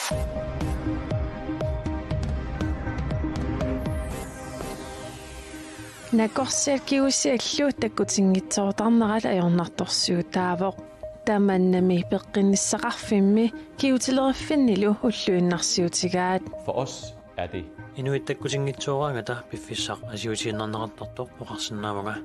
Nakorsialkiusiallu takkutiнгitsoortarneral ajornartorsiutaavoq tamannami peqqinissaqarfimmi kiutileriffinnilu ulluinnarsiutigaat. For os er det inuit takkutiнгitsoorangata piffissaq asiutiinnerneqartartoq oqarsinnaamaga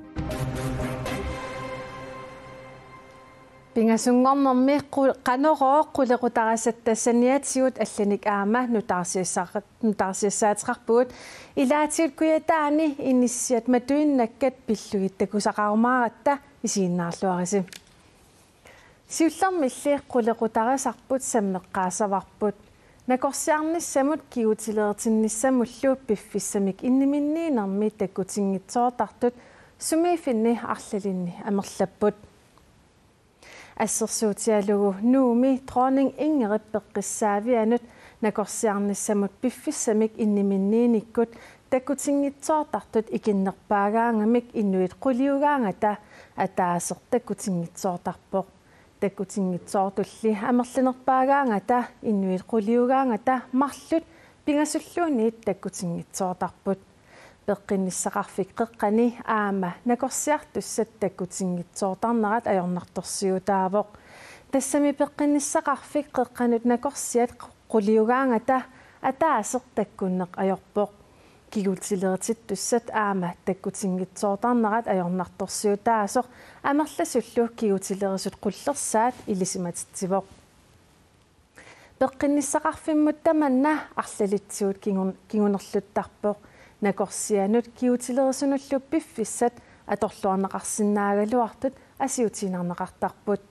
Pingasungornermi qanoroo qulequtarasattassaniatsiut allanik aama nutaarsiassaateqarpuut ilaatiut kuyataani inissiat matuinnakkat pillugittakkusaqarumaaratta isiinnaarluarisi siullermilli qulequtarasarput sammeqqaasavarput nakorsiarnissamut kiutileertinnissamullu piffissamik inniminniinermi takkutingitsoortartut sumiifinni arlalinni amerlapput Assersuutialugu nuumi dronning Ingrid peqqissaavianut nakorsiarnissamut piffissamik inniminniinikkut takkutingitsoortartut ikinnerpaagaangamik innuit quliugaangata ataaser takkutingitsoortarpoq takkutingitsoortulli amerlinerpaagaangata innuit quliugaangata marlut pingasulluuniit takkutingitsoortarput peqqinissaqarfik qeqqani aama nakorsiartussat takkutingitsoortarnerat ajornartorsiutaavoq tassami peqqinissaqarfik qeqqanut nakorsiat quliugaangata ataaser takkunneq ajorpoq kigutileertittussat aama takkutingitsoortarnerat ajornartorsiutaasoq amerlasullu kigutileerisut qullersaat ilisimatittivoq peqqinissaqarfimmut tamanna arlalitsiut kingunerluttarpoq nakorsianut kiutileerisunullu piffissat atorluarneqarsinnaagaluartut asiutiinarneqartarput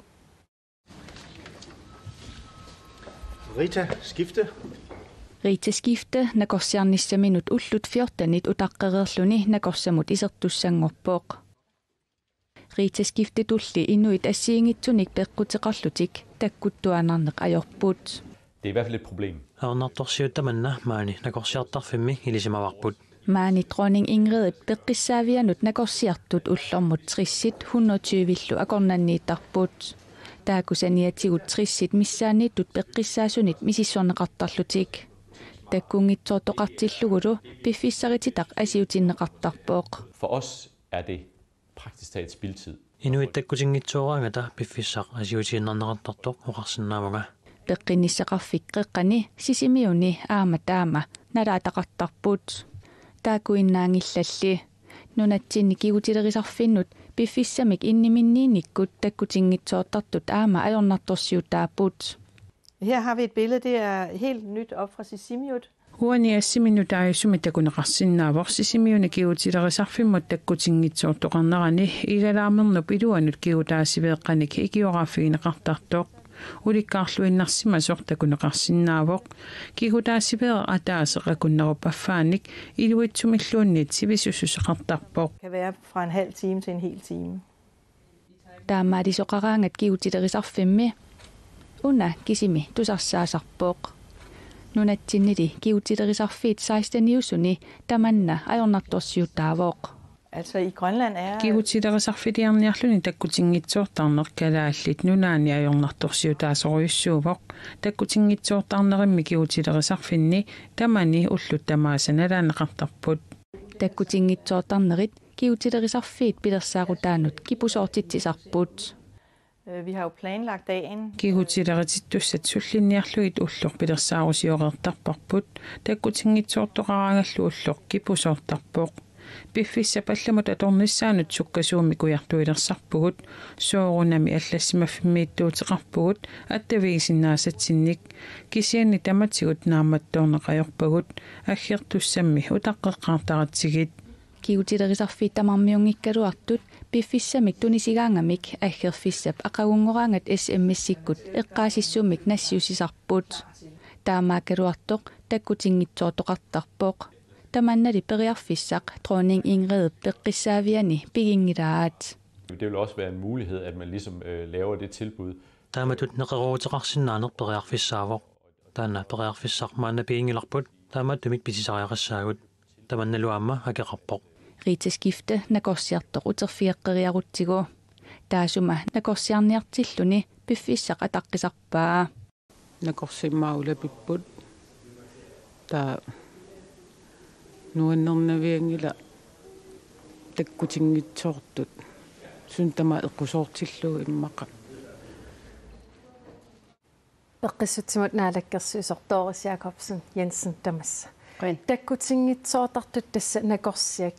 Rita skifte nakorsiarnissaminut ullut 14 utaqqereerluni nakorsamut isertussangorpooq Rita skifte tulli inuit assiingitsunik peqqutiqarlutik takkuttuanarneq ajorput Det er i hvert fald et problem. Ajornartorsiutamanna maani nakorsiartarfimmi ilisimavarput Maani dronning Ingrid peqqissaavianut nakorsiartut ullermut trissit 120 akornanniittarput taakusaniatigut trissit missaaniittut peqqissaasunit misissorneqartarlutik takkungitsoortoqartillugulu piffissarititaq asiutinneqartarpooq For os er det praktisk talt spildtid. inuit takkutingitsoorangata piffissaq asiutiinnerneqartartoq oqarsinnaamaga peqqinissaqarfik qeqqani sisimiuni aama taama nalaataqartarput taakuinnaangillalli nunatsinni kigutilerisarfinnut piffissamik inniminniinikkut takkutingitsoortartut aama ajornartorsiutaaput Her har vi et billede, det er helt nyt op fra Sisimiut. Huani assiminutaayussumi takuneqarsinnaavoq sisimiuni kigutilerisarfimmut takkutingitsoortoqarnerani igalaamernup iluanut kigutaasiveeqqanik ikioraafigineqartartoq ulikkaarluinnarsimasoq takuneqarsinnaavoq kigutaasiveeq ataaseqakunnerup affaanik iluitsumilluunniit sivisussuseqartarpoq Kan være fra en halv time til en hel time. taamaatisoqaraangat kigutilerisarfimmi una kisimi tusarsaasarpooq nunatsinnili kigutilerisarfiit 16 tamanna ajornartorsiutaavoq Altså i Grønland er kigutilerisarfiliarniarluni takkutingitsoortarneq kalaallit nunaani ajornartorsiutaasoruissuuvoq takkutingitsoortarnerimmi kigutilerisarfinni tamani ullut tamaasanalaanneqartarput takkutingitsoortarnerit kigutilerisarfiit pilersaarutaanut kipusoortitsisarput vi har jo planlagt dagen. Kigutilerititussat sullinniarluit ulluq pilersaarusioqertarparput takkutingitsoortoqarangallu ulluq kipusoortarpoq piffissa pallamut atornissaanut sukkasuumi kujartuilersarpugut soorunami allassimaffimmiittuuteqarpugut attavigisinnaasatsinnik kisianni tamatsigut naammattoorneqajorpagut aggertussammi utaqqeqqaartaratsigit kigutilerisarfiit tamarmiungikkaluartut piffissamik tunisigaangamik aggerfissap aqagungoraangat SMS-sikkut eqqaasissummik nassiusisarput taamaakaluartoq takkutingitsoortoqartarpoq tamannali periarfissaq dronning Ingrid peqqissaaviani pigingilaat Det vil også være en mulighed at man ligesom laver det tilbud. taamatut neqeruuteqarsinnaaneq periarfissaavoq taanna periarfissaq maanna pigingilarput taamattumik pisisariaqassaagut tamannaluamma akeqarpoq Rita skifte nakorsiartoq uterfiaqqeriarutsigu taasuma nakorsiarniartilluni piffissaq ataqqisarpaa Nakorsimmaulapipput taa nuannernaviangila takkutingitsoortut suntama eqqusoortillugu immaqa Peqqissutsimut naalakkersuisortooris Jakobsen Jensen tamassa. Qin. Takkutingitsoortartut tassa nakorsia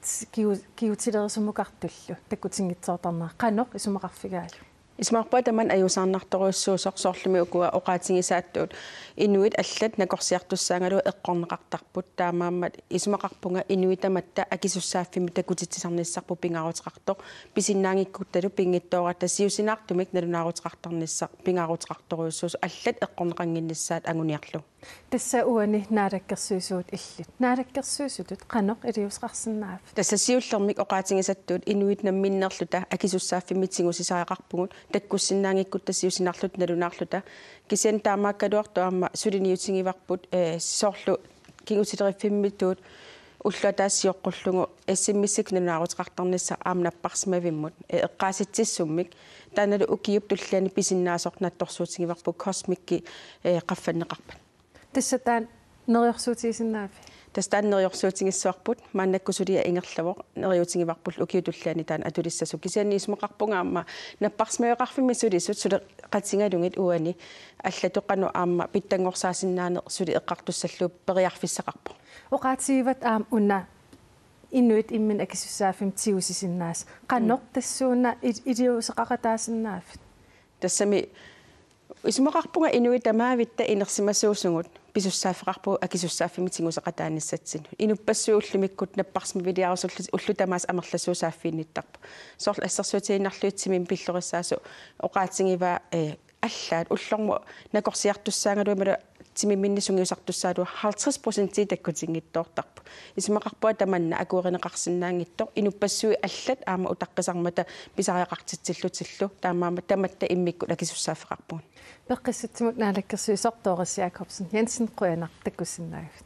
kiutilerisumukartullu. Takkutingitsoortarnaa qanoq isumaqarfigaalu. Ismarpa taman ajusarnartoruissuusorsorlumi ukua oqaatingisaattuut inuit allat nakorsiartussaangalu eqqorneqartarput taamaammat isumaqarpunga inuitamatta akisussaaffimi takutitsisarnissarpu pingaruteqartoq pisinnaangikkuttalu pingittooratta siusinaartumik nalunaaruteqartarnissar pingaruteqartoruissuus allat eqqorneqanginnissaat anguniarlu Tassa uani naalakkersuisuut illut. Naalakkersuisutut qanoq iliusqarsinnaaf. Tässä siullermik oqaatingisattuut inuit namminnerluta akisussaaffimitingusisaqarpungut takkussinnaangikkutta siusinarlut nalunaarluta kisen taamaakkaluartuarma suliniutingivarput sorlu kingutileriffimmituut уллуатаассиоққуллугу ассиммиссик нунааруteqartarnissa аамнаппарсимавиммут эққааситсиссуммик тааналу укиуп туллаани писиннаасорнатторсуутингиварпу космикки qaffannеқарпат Тассатаан нериорсуутигисиннаафи. тастааннериорсуутингиссуарпут мааннаккусулиа ингерлавоқ нериутингиварпул укиутуллаани таан атулиссасу кисианниисмеқарпунгаама наппарсимавеқарфимми сулисут суле қатсингалунгит уани аллатоқану аама питтангорсаасиннаане сули эққартуссаллуу периарфиссақарпо Oqaatiivat aam unna inuit immin akisussaaffim tiusisinnnaas. Qanoq tassuuna iliuseqaqataasinnaaf. тассами исмеқарпунга инуит тамаавитта инерсимассуусугут писуссааффеқарпу акисуссааффимитингусеқатааниссатсин инуппассууллумиккут наппарсимавилиарусуллу уллутамаас амерлассуусааффиинниттарпу сорл ассерсуутииннарлуитсимин пиллориссаасу оqaатингива аллаат уллорму накорсиартуссаангалуимала тимимминнисунгиусартуссаалу 50% таккутингиттоортарпу исмеқарпуа таманна акуеринеқарсинаангиттор инуппассуи аллат аама утаққисармата писариақартитсиллутиллу таамаама таматта иммикку акисуссааффеқарпуун Peqqissutsimut naalakkersuisortooris Jakobsen Jensen quyanaq takkussinnaagut.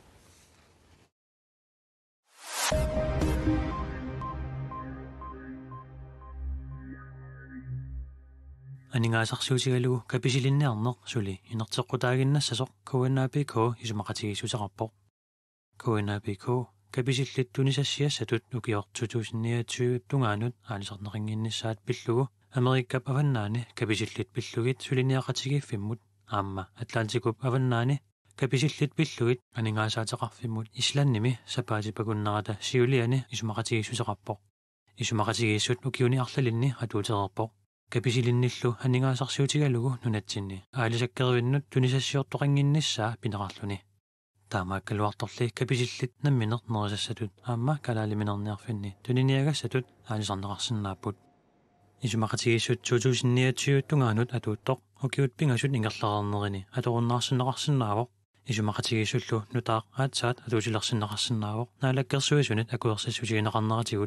Aningaasarsuutigalugu kapisilinniarneq suli inerteqqutaaginnassasоq KNAPK isumaqatigisuuteqarpoq KNAPK kapisillit tunisassiassatut ukior 2029 tungaanut aalisarneqinginnissaat pillugu Amerikkap avannaani kapisillit pillugit suliniaqatigiiffimmut aamma Atlantikup avannaani kapisillit pillugit aningaasaateqarfimmut Islannimi sapaatipakunnerata siuliani isumaqatigisuuteqarpoq isumaqatigiissut ukiuni arlalinni atuuteqerpoq kapisilinillu aningaasarsuutigalugu nunatsinni aalisakkeruinnut tunisassiortoqanginnissaa pineqarluni таамааккалуарторли каписилlit намминер нерисассатут аама калаалиминерниарфинни тунинниагассатут аалисарнеқарсинааппут исумақатигиссут 2029 тунгаанут атууттоқ окиут пингасут ингерлаарнерини аторуннаарсинеқарсинаавоқ исумақатигиссуллу нутаақ аатсаат атуутилерсинеқарсинаавоқ наалаккерсуисунит акуерсассутигинеқарнератигут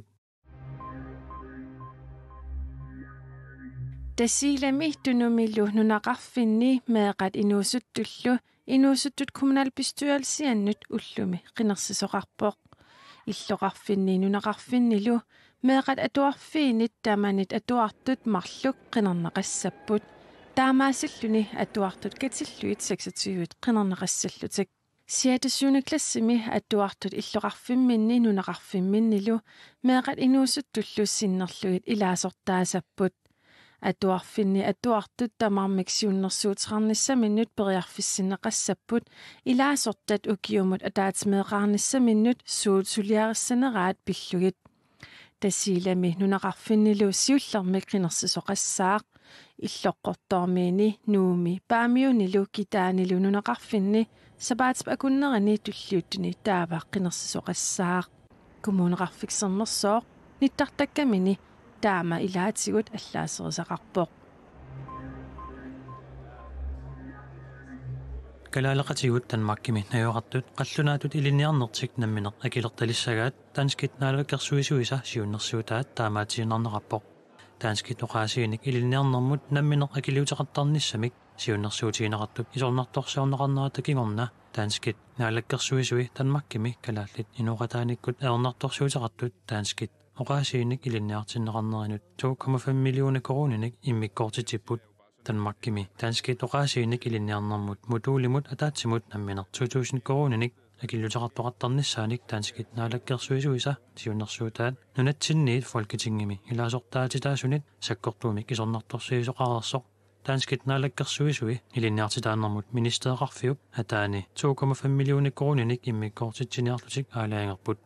Tasilami tunumillu nunaqarfinni meeqat inuusuttullu inuusuttut kommunalbestyrelsiannut ullumi qinersisoqarpoq illoqarfinni nunaqarfinnilu meeqat atuarfiinit tamanit atuartut marluk qinerneqassapput taamaasilluni atuartut katilluit 26 qinerneqassallutik siatassuuniklassimi atuartut illoqarfimminni nunaqarfimminnilu meeqat inuusuttullu sinnerluit ilaasortaasapput atuarfinni atuartut tamarmiksiunnersuuteqarnissamminnut periarfissinneqassapput ilaasortat ukiumut ataatimeeqarnissamminnut suuliarissaneraat pillugit tasilami nunaqarfinnilu siullermik qinersisoqassaaq illoqqortormiini nuumi paamiunilu kitaanilu nunaqarfinni sapaatip akunnerani tulliuttuni taavaq qinersisoqassaaq kumuuneqarfiksernersooq nittartakkamini taama ilaatigut allaaserisaqarpoq kalaalaqatigut tanmakkimi najoqartut qallunaatut ilinniarnertik nammineq akilertalissagaat tanskit naalakkersuisuisa siunnersuutaat taamaatiinarneqarpoq tanskit oqaasiinik ilinniarnermut nammineq akiliuteqartarnissamik siunnersuutiineqartut isornartorsuorneqarneratakingorna tanskit naalakkersuisui tanmakkimi kalaallit inuqataanikkut aornartorsuuteqartut tanskit oqaasiinik ilinniartinneqarnerinut 2,5 million koroninik immikkoortitipput Danmarkimi danski toqaasiinik ilinniarnermut mutuulimut ataatsimut nammineq 2000 koronanik akillutaqartoqartarnissaanik danskit naalakkersuisuisa tiunnersuutaat nunatsinniit folketingimi ilaasortaatitaasunit sakkortuumik isornartorsiisoqarersoq danskit naalakkersuisui ilinniartitaanermut ministereqarfiup ataani 2,5 milliooni koronanik immikkoortitsiniarlutik aalaangerput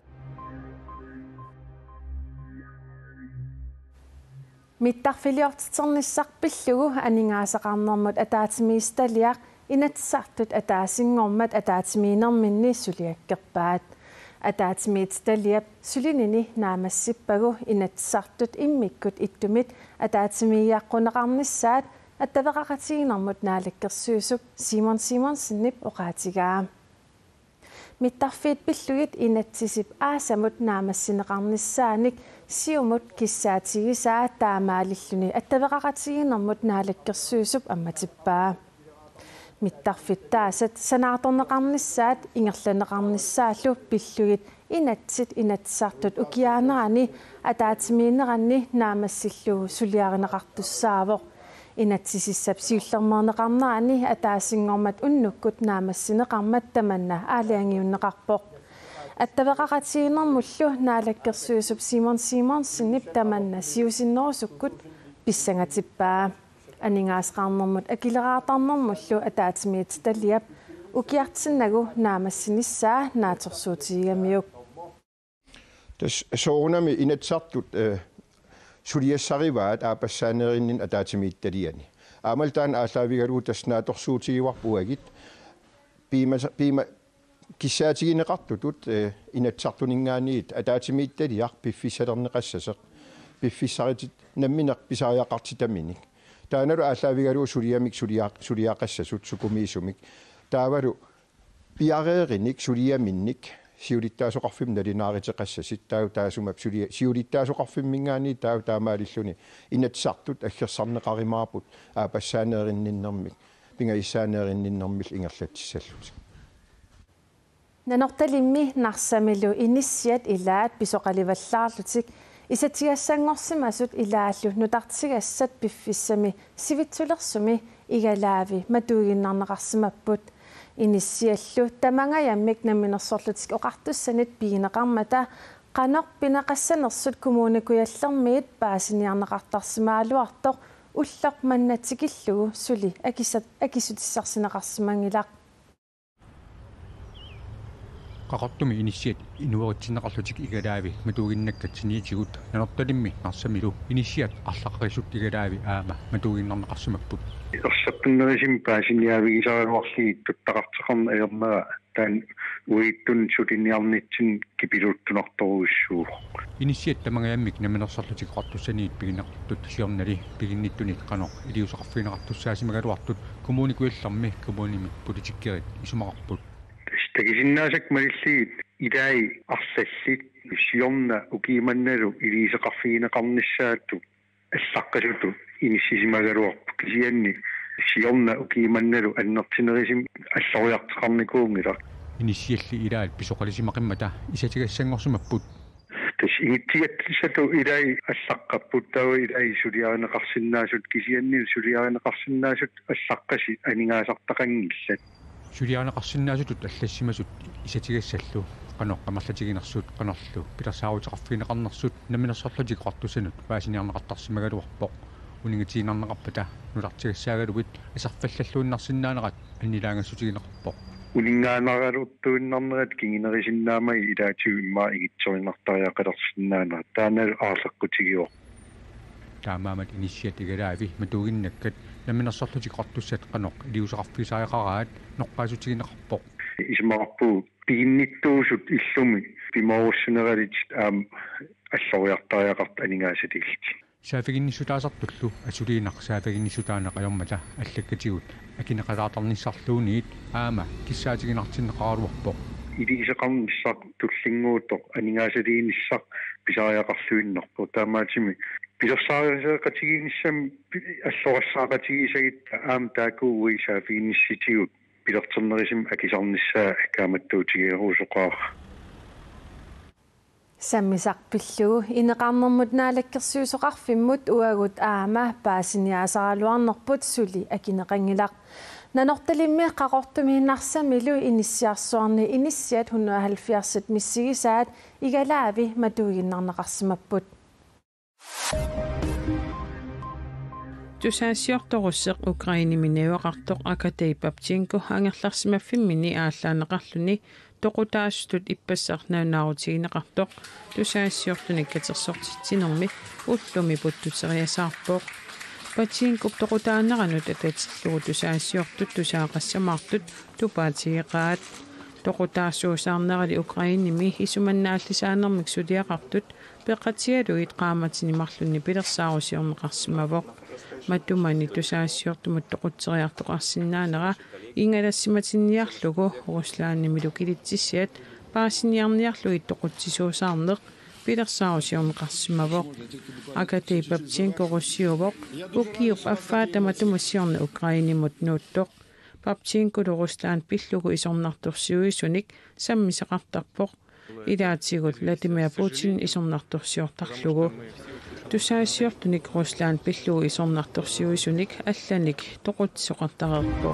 Mittarfiliortiternisarpillugu aningaasaqarnermut ataatimiistaliaq inatsartut ataasingormat ataatimiinerminni suliakkerpaat ataatimiitstaliap sulinini naamassippagu inatsartut immikkut ittumit ataatimiiaqquneqarnissaat attavaqaqatiginermut naalakkersuusup Simon Simonsinnip oqaatigaa mittarfiit pillugit inatsisip aasamut naamassineqarnissaanik siumut kissaatigisaa taamaalilluni attavaqaqatiginermut naalakkersuusup ammatippaa mittarfittaasat sanaatorneqarnissaat ingerlaneqarnissaallu pillugit inatsit ukiaanerani ataatimiineranni naamassilluu suliarineqartussaavoq inatsisissap siullermerneqarnerani ataasingormat unnukkut naamassineqarmat tamanna aaliangiunneqarpoq attavaqaqatiginermullu naalakkersuusup Simon Simonsinnip tamanna siusinnerusukkut pissangatippaa aningaasqarnermut akileraartarnermullu ataatimiit ukiartinnagu naamassinnissaa naatorsuutigamiuk tas soonami inatsartut suliassarivaat aapassaanerinin ataatimiittaliani aamaltaan aalaavigalu tasnaatorsuutigivarpuagit piima kissaatigineqartutut inatsartuningaaniit ataatimiittaliaq piffissalerneqassaseq piffissaritit nammineq pisaajaqartitaminik taanalu aalaavigalu suliamik suliaqassasut sukumiisumik taavalu piareerinik suliaminnik siulittaasoqarfim nalinaariteqassasit tau taasumap siulittaasoqarfimmingaani tau taamaalilluni inatsartut aggersarneqarimaarput aapassaaneerinninnermik pingaissaaneerinninnermil ingerlatissallut nanortalimmi narsamilu inissiat ilaat pisoqalivallaarlutik isatigassangorsimasut ilaallu nutartigassat piffissami sivitsulersumi igalaavi matuuginnarneqarsimapput inissiallu tamangajamik naminersorlutik oqartussanit piineqarmata qanoq pinaqassanersut kommunikuyallermiit paasiniarneqartarsimaaluartoq ulloq mannatikillugu suli akisutissarsineqarsimangilaq qaqartumi inissiat inueritsinneqarlutik igalaavi matuuginnakkatsiniitigut nanortalimmi narsamilu inissiat арлақарисут игалаави аама матугиннарнеқарсимаппут ерсаппиннерисим паасиниавигисаруарлигит туттақартеқарна аернера таан уиттун сутинниарнитсин кипилуттунарторуиссуу inissiat тамагаяммик наминерсарлутик қартуссаниит пигинеқартут сиорнали пигинниттунит қано илиусақарфинеқартуссаасимагалуартут коммуникуилларми коммунимик политиккерит исумақарпут такисиннаасак малиллигит илаи арлаллит сиорна укииманналу илиисеқарфигинеқарниссаатту аллаққалуту иниссисимагалуарпу кисианни сиорна укииманналу аннертинерисим аллориартеқарникуунгила иниссиалли илаат писоқалисимақиммата исатигассангорсумаппут тас ингитсигаттисату илаи аллаққаппут тава илаи сулиаринеқарсиннаасут кисианни сулиаринеқарсиннаасут аллаққаси анигаасартақангиллат сулиаринеқарсиннаасутут аллассимасут исатигассаллу qanoq qamarlatiginersuut qanorlu pilersaavutiqarfiineqarnersut naminерсарлутик qартусанут paasiniarneqartarsimagaluarpoq uningitiinarneqarpata nulartigassaagaluit asarfallalluunnarsinnaanеqat annilaangassutigineqarpoq uningaanaraluuttuinnarnerat kinginerisinnaamai ilaatiu immaa igitsorinartariaqalersinnaana taanalu aarleqqutigior taamaamat inissiatigalaavi matuuginnakkat naminерсарлутик qартуссат qanoq iliusaqarfiisaaqaraat noqqaasutigineqarpoq ismarpu piinnittuusut illumi pimorussuneralит аллориартариақарт анигаасатигилт саафигиннисутаасартуллу асулиинақ саафигиннисутаанеқаёрмата аллаккатигут акинеқалаатарниссарлуунит аама киссаатигинартиннеқаралуарпоқ илисеқарниссақ туллингуутоқ анигаасатигиниссақ писариақарлуиннерпо таамаатими пилерсаариақатигиниссам аллорассаақатигисагит аама таакууи саафигиннисситигут пилертернерисим акисарнissaa аккааматтуутигиерусоқаа Sammisarpillugu ineqarnermut naalakkersuusoqarfimmut uagut aama paasiniaasaraluarnerput suli akineqangilaq nanortalimmi qaqortumi narsamilu inissiarsuarni inissiat 170 missigisaat igalaavi matuiginnarneqarsimapput Tusaasiortorusseq Ukrainimineuaqartoq Akatei Papchenko angerlarsimaffimini ааllaanеqarluni toqutaastut ippassarnaunаарutigineqartoq tusaasiortunik katersortitsinermi ullumi puttuteriasaarpoq Papchenko toqutaaneranut atatirlugu tusaasiortut tusaaqassamaartut tupaatigeqaat toqutaassuusaarnerali Ukrainimi isumannaallisaanermik suliaqartut peqqatigaluit qaamatinimarlunni pilersaarusiorneqarsimavoq Matumani tusaasiortumut toqutteriartoqarsinnaanera ingalassimatiniarlugu Ruslaannimilukilitsissiat paasiniarniarluit toqutsisuusaarneq pilersaarusiorneqarsimavoq Akatei Papchenko russiuvoq ukiup affaatamatumussiorna Ukrainimut nuuttoq Papchenko Ruslaan pillugu isornartorsiuisunik sammiseqartarpoq ilaatigut Vladimir Putin isornartorsiortarlugu tusaasiortunik Ruslaan pillugu isornartorsiuisunik allanik toqutsoqartarerpoq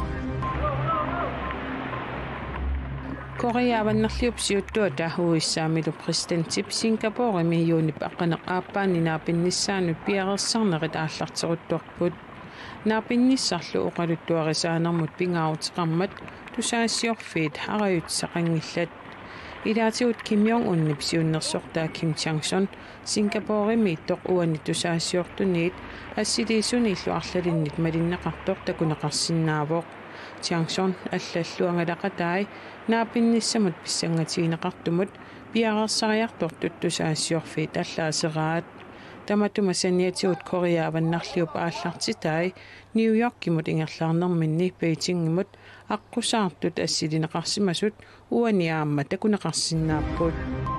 Koreaavannarliupsiuttuata huissaamilu presidentip Singapore mijuunip aqaneq aappaani naapinnissaanut piarersarnerit aallarteruttuarput naapinissarlu oqaluttuarisaanermut pingaarutiqarmat tusaasiorfiit arayutsaqangillat ilaatigut Kim Jong-un nipsiunnersortaa Kim Chang-son Singaporemi ittoq uani tusaasiortuniit assiliisuniillu arlalinnit malinneqartoq takuneqarsinnaavoq Chang-son аллаллуангалақатаи наапинниссамут писсангатигинеқартумут пиареерсариарторtut tusaasiorfiit аллаасераат таматума саниатигут Кореааваннарлиуп ааллартитаи New York-кимут ингерлаарнерминни Beijing-имут аққусаартут ассилинеқарсимасут уаниаама такунеқарсиннааппут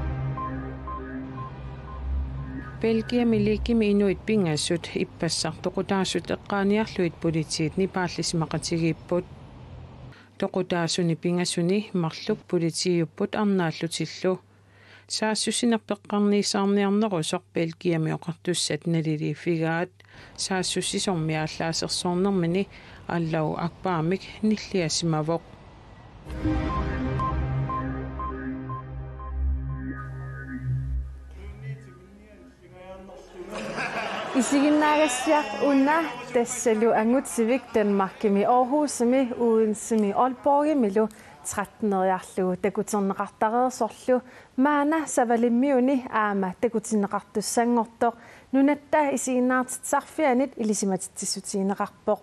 Belgiumi liikimi inuit pingassut ippassartoqutaasut eqqaaniarluit politiit nipaallisimaqatigiipput toqutaasuni pingassuni marluk politiiupput arnaallutillu saassusinerpeqqarniisaarniarnerusoq Belgiumi oqartussat naliliifigaat saassusisormi aalлаасерсоорнэрмини аллау акпаамик ниллиасимавоқ Isiginnaagassiaq unna tassalu angutsivik Danmarkimi Aarhusimi Odensemi Aalborgimilu 13-neriarlugu takuterneqartareersorlu maana savalimmiuni aama takutinneqartussangortoq nunatta isiginnaartitsarfianit ilisimatitsissutiineqarpoq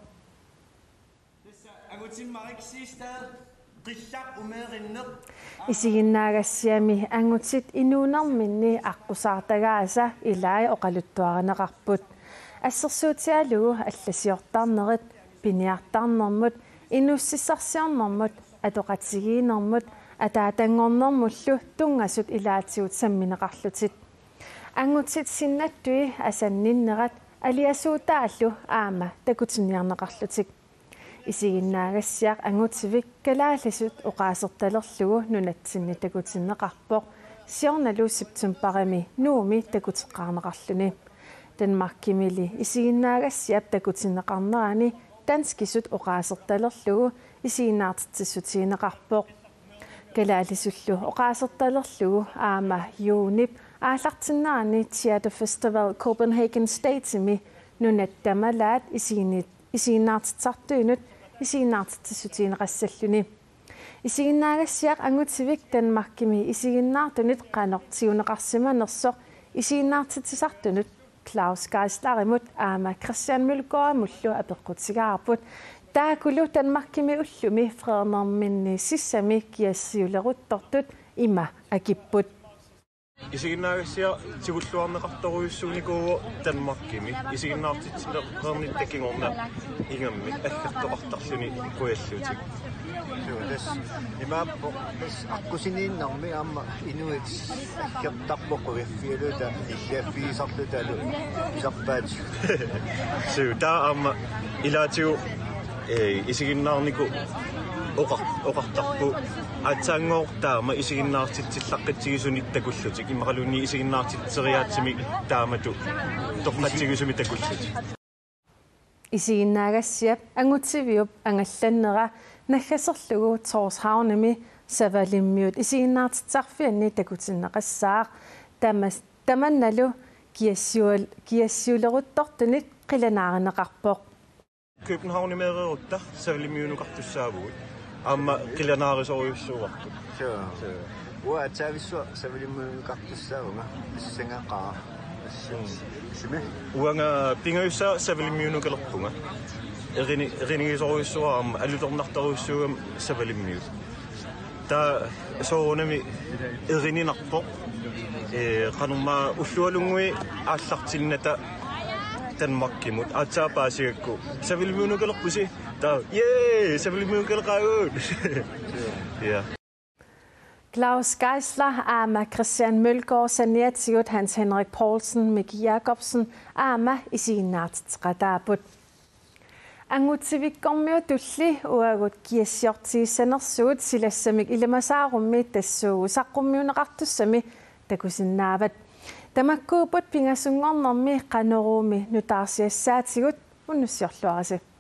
Isiginnaagassiami angutit inuunerminni аққусаартагааса илаи оқалуттуаринеқарпут ассерсуутиалугу алласиортарнерит пиниартарнэрмут инуссиссарсиорнэрмут атоқатсигиинэрмут атаатангорнэрмуллу тунгасут илаатигут самминеқарлутит ангутит синнаттуи асанниннерат алиасуутааллу аама такутинниарнеқарлутик Isiginnaagassiaq angutivik kalaalisut oqaasertalerlugu nunatsinni takutinneqarpoq siornalu septemberimi nuumi takuteqqarneqarluni Danmarkimili isiginnaagassiap takutinneqarnerani danskisut oqaasertalerlugu isiginnaartitsissutiineqarpoq kalaalisullu oqaasertalerlugu aama juunip aallartinnaani Theatre Festival Copenhagen Statesimi nunattamalaat isiginnaartitsartuinut isiginnaartitsutiineqassalluni isiginnaagassiaq angutivik Danmarkimi isiginnaartunit qanortiuneqarsimanersoq isiginnaartitisartunut Claus Geislarimut aama Christian Mølgaardmullu apeqqutigaarput taakulu Danmarkimi ullumi freernerminni sissami kiassiuleruttortut ima akipput Isiginnaagassiaq tigulluarneqartoruissuunikuugu Danmarkimi isiginnaartitsinneqarnittakingorna ingammi аллаттоqartarluni kuallutik Suutas imaappo аққусинииннарми аама инуит кертарпоқугиффиалута иллиаффигисарлуталу исарпаати суу таа аама илаатигу isiginnaarniku oqartarpu aatsaangoortaama isiginnaartitsillaqqitsigisuni takullutik imaqalunni isiginnaartitseriaatsimi taamatu toqqatsigisumi takullutik isiginnaagassiap angutiviup angallannera naggaserlugu Torshavnemi savalimmiut isiginnaartitsarfianni takutinneqassaaq tamannalu kiassiuleruttortunit qilanaarinneqarpoq København meererutta savalimmiunuqartussaavugut amma qilanaarisoriussuuartu Uatsaavissua savalimmiunuqartussaavunga issangaqaa sime uanga pingayussa savalimmiunuqalerpunga erinigisoriussuaarma alutornartaruussuugam savalimmiut ta soonami erininarpoq qanumma ullualungui aallartinnata Danmarkimut atsaapaasigakku savalimmiunuqalerpusi ta savalimmiunuqaleqaaguut ja Claus Geisler, Ama Christian Mølgaard, Saniatiut, Hans Henrik Poulsen, Miki Jacobsen, Ama isiginnaartitsqataaput. Angutivikkormiu tulli uagut kiassiortiissanersuut silassamik ilamasaarummi tassuugusaqqumiuneqartussami takusinnaavat. Tamakkuuput pingasungornermi qaneruumi nutaarsiassaatigut unnussiorluarasi.